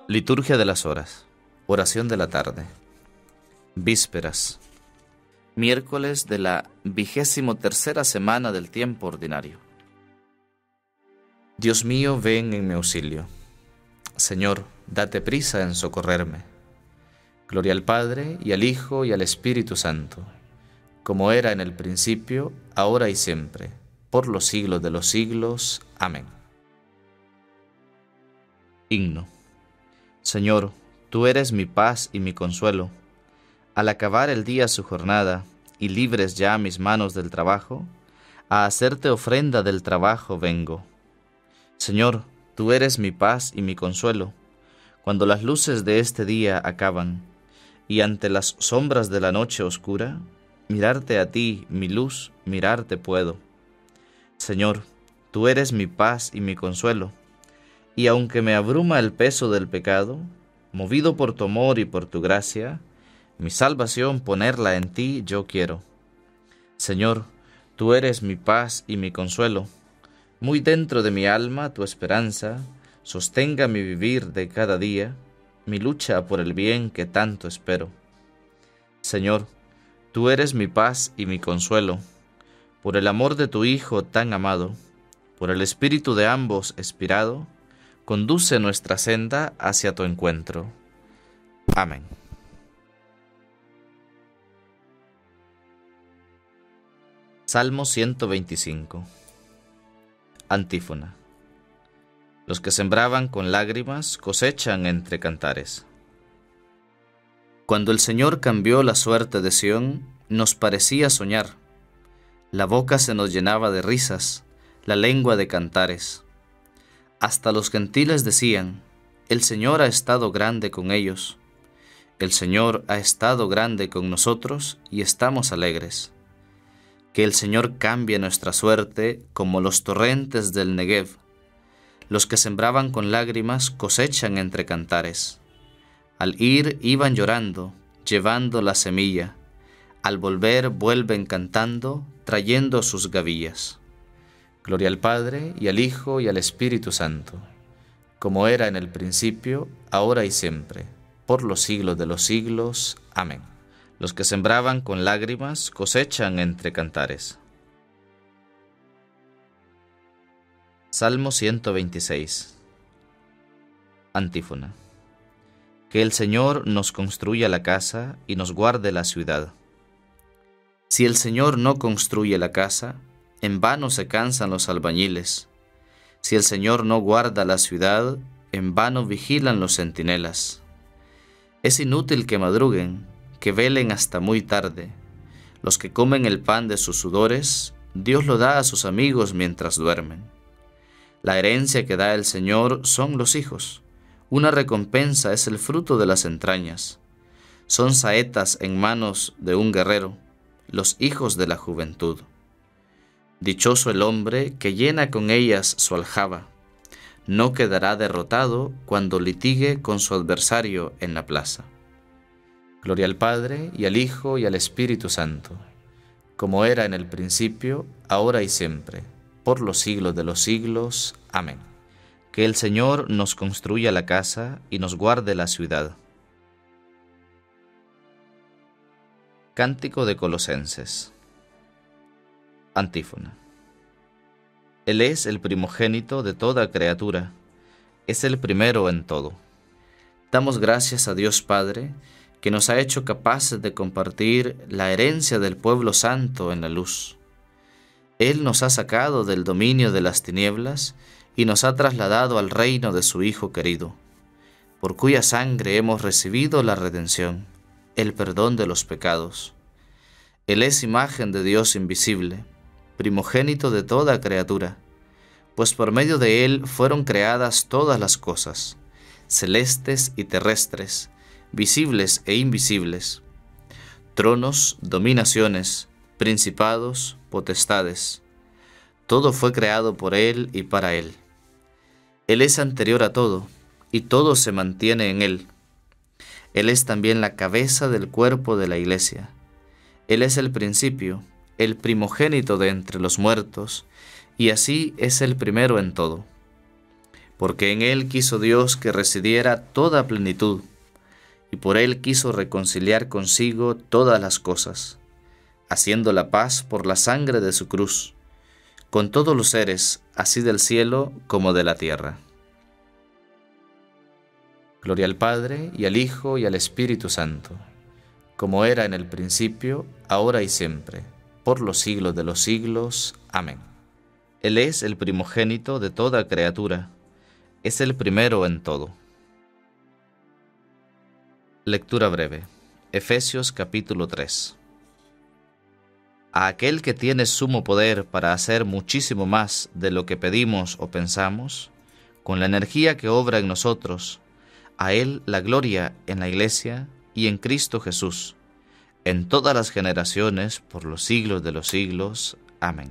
Liturgia de las horas. Oración de la tarde. Vísperas. Miércoles de la 23ª semana del tiempo ordinario. Dios mío, ven en mi auxilio. Señor, date prisa en socorrerme. Gloria al Padre, y al Hijo, y al Espíritu Santo, como era en el principio, ahora y siempre, por los siglos de los siglos. Amén. Himno. Señor, tú eres mi paz y mi consuelo. Al acabar el día su jornada, y libres ya mis manos del trabajo, a hacerte ofrenda del trabajo vengo. Señor, tú eres mi paz y mi consuelo. Cuando las luces de este día acaban, y ante las sombras de la noche oscura, mirarte a ti, mi luz, mirarte puedo. Señor, tú eres mi paz y mi consuelo. Y aunque me abruma el peso del pecado, movido por tu amor y por tu gracia, mi salvación ponerla en ti yo quiero. Señor, tú eres mi paz y mi consuelo. Muy dentro de mi alma tu esperanza sostenga mi vivir de cada día, mi lucha por el bien que tanto espero. Señor, tú eres mi paz y mi consuelo. Por el amor de tu Hijo tan amado, por el espíritu de ambos expirado, conduce nuestra senda hacia tu encuentro. Amén. Salmo 125. Antífona. Los que sembraban con lágrimas cosechan entre cantares. Cuando el Señor cambió la suerte de Sión, nos parecía soñar. La boca se nos llenaba de risas, la lengua de cantares. Hasta los gentiles decían: el Señor ha estado grande con ellos. El Señor ha estado grande con nosotros y estamos alegres. Que el Señor cambie nuestra suerte como los torrentes del Negev. Los que sembraban con lágrimas cosechan entre cantares. Al ir iban llorando, llevando la semilla. Al volver vuelven cantando, trayendo sus gavillas. Gloria al Padre, y al Hijo, y al Espíritu Santo, como era en el principio, ahora y siempre, por los siglos de los siglos. Amén. Los que sembraban con lágrimas cosechan entre cantares. Salmo 126. Antífona. Que el Señor nos construya la casa y nos guarde la ciudad. Si el Señor no construye la casa, en vano se cansan los albañiles. Si el Señor no guarda la ciudad, en vano vigilan los centinelas. Es inútil que madruguen, que velen hasta muy tarde. Los que comen el pan de sus sudores, Dios lo da a sus amigos mientras duermen. La herencia que da el Señor son los hijos. Una recompensa es el fruto de las entrañas. Son saetas en manos de un guerrero, los hijos de la juventud. Dichoso el hombre que llena con ellas su aljaba. No quedará derrotado cuando litigue con su adversario en la plaza. Gloria al Padre, y al Hijo, y al Espíritu Santo, como era en el principio, ahora y siempre, por los siglos de los siglos. Amén. Que el Señor nos construya la casa y nos guarde la ciudad. Cántico de Colosenses. Antífona. Él es el primogénito de toda criatura, es el primero en todo. Damos gracias a Dios Padre, que nos ha hecho capaces de compartir la herencia del pueblo santo en la luz. Él nos ha sacado del dominio de las tinieblas y nos ha trasladado al reino de su Hijo querido, por cuya sangre hemos recibido la redención, el perdón de los pecados. Él es imagen de Dios invisible, primogénito de toda criatura, pues por medio de Él fueron creadas todas las cosas, celestes y terrestres, visibles e invisibles, tronos, dominaciones, principados, potestades. Todo fue creado por Él y para Él. Él es anterior a todo, y todo se mantiene en Él. Él es también la cabeza del cuerpo de la Iglesia. Él es el principio, el primogénito de entre los muertos, y así es el primero en todo. porque en él quiso Dios que residiera toda plenitud, y por él quiso reconciliar consigo todas las cosas, haciendo la paz por la sangre de su cruz, con todos los seres, así del cielo como de la tierra. Gloria al Padre, y al Hijo, y al Espíritu Santo, como era en el principio, ahora y siempre, por los siglos de los siglos. Amén. Él es el primogénito de toda criatura, es el primero en todo. Lectura breve. Efesios capítulo 3. A aquel que tiene sumo poder para hacer muchísimo más de lo que pedimos o pensamos, con la energía que obra en nosotros, a Él la gloria en la Iglesia y en Cristo Jesús, en todas las generaciones, por los siglos de los siglos. Amén.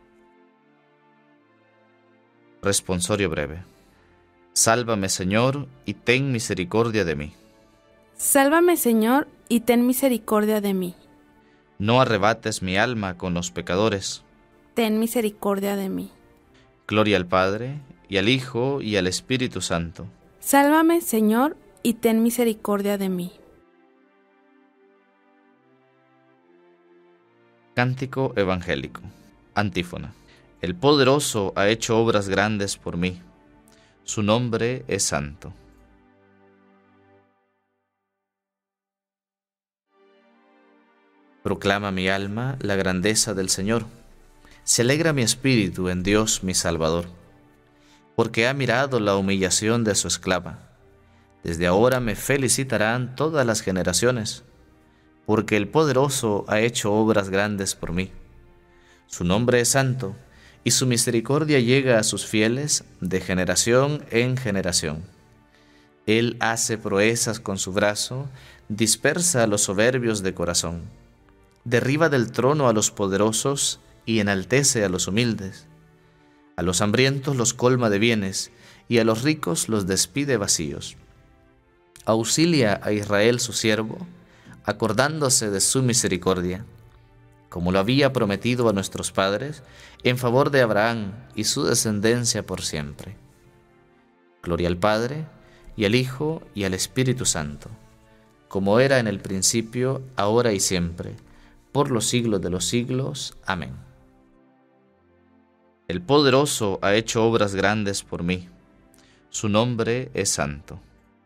Responsorio breve. Sálvame, Señor, y ten misericordia de mí. Sálvame, Señor, y ten misericordia de mí. No arrebates mi alma con los pecadores. Ten misericordia de mí. Gloria al Padre, y al Hijo, y al Espíritu Santo. Sálvame, Señor, y ten misericordia de mí. Cántico evangélico. Antífona. El poderoso ha hecho obras grandes por mí. Su nombre es santo. Proclama mi alma la grandeza del Señor. Se alegra mi espíritu en Dios mi Salvador, porque ha mirado la humillación de su esclava. Desde ahora me felicitarán todas las generaciones, porque el poderoso ha hecho obras grandes por mí. Su nombre es santo, y su misericordia llega a sus fieles de generación en generación. Él hace proezas con su brazo, dispersa a los soberbios de corazón. Derriba del trono a los poderosos y enaltece a los humildes. A los hambrientos los colma de bienes, y a los ricos los despide vacíos. Auxilia a Israel su siervo, acordándose de su misericordia, como lo había prometido a nuestros padres, en favor de Abraham y su descendencia por siempre. Gloria al Padre, y al Hijo, y al Espíritu Santo, como era en el principio, ahora y siempre, por los siglos de los siglos. Amén. El poderoso ha hecho obras grandes por mí. Su nombre es santo.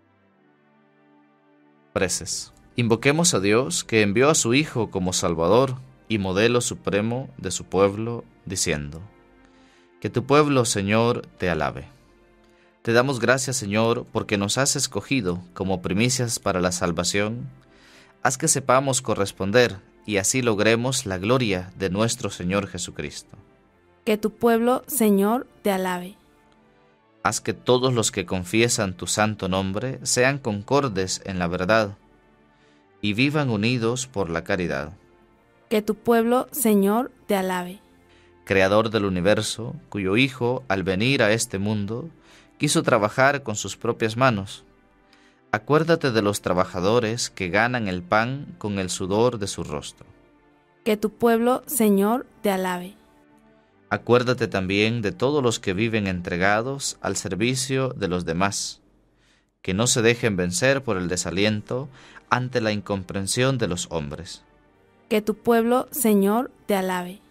Preces. Invoquemos a Dios, que envió a su Hijo como Salvador y modelo supremo de su pueblo, diciendo: Que tu pueblo, Señor, te alabe. Te damos gracias, Señor, porque nos has escogido como primicias para la salvación. Haz que sepamos corresponder y así logremos la gloria de nuestro Señor Jesucristo. Que tu pueblo, Señor, te alabe. Haz que todos los que confiesan tu santo nombre sean concordes en la verdad y vivan unidos por la caridad. Que tu pueblo, Señor, te alabe. Creador del universo, cuyo Hijo, al venir a este mundo, quiso trabajar con sus propias manos. Acuérdate de los trabajadores que ganan el pan con el sudor de su rostro. Que tu pueblo, Señor, te alabe. Acuérdate también de todos los que viven entregados al servicio de los demás, que no se dejen vencer por el desaliento ante la incomprensión de los hombres. Que tu pueblo, Señor, te alabe.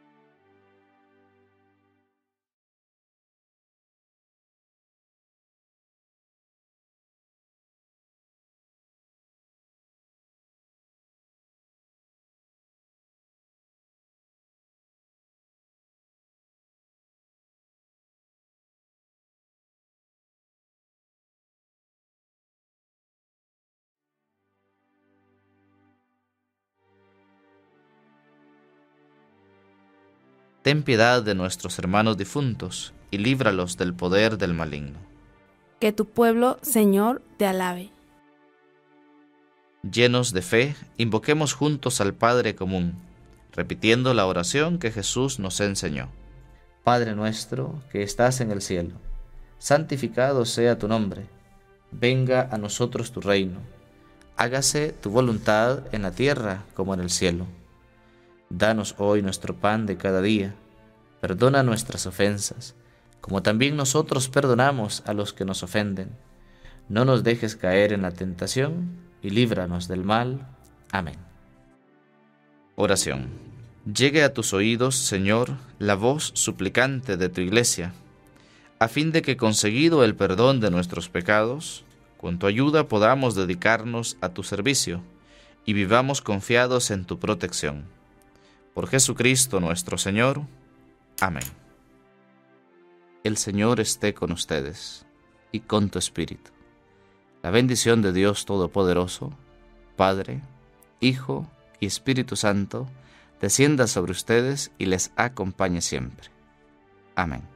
Ten piedad de nuestros hermanos difuntos y líbralos del poder del maligno. Que tu pueblo, Señor, te alabe. Llenos de fe, invoquemos juntos al Padre común, repitiendo la oración que Jesús nos enseñó. Padre nuestro, que estás en el cielo, santificado sea tu nombre. Venga a nosotros tu reino. Hágase tu voluntad en la tierra como en el cielo. Danos hoy nuestro pan de cada día. Perdona nuestras ofensas, como también nosotros perdonamos a los que nos ofenden. No nos dejes caer en la tentación, y líbranos del mal. Amén. Oración. Llegue a tus oídos, Señor, la voz suplicante de tu Iglesia, a fin de que, conseguido el perdón de nuestros pecados, con tu ayuda podamos dedicarnos a tu servicio y vivamos confiados en tu protección. Por Jesucristo nuestro Señor. Amén. El Señor esté con ustedes y con tu espíritu. La bendición de Dios Todopoderoso, Padre, Hijo y Espíritu Santo, descienda sobre ustedes y les acompañe siempre. Amén.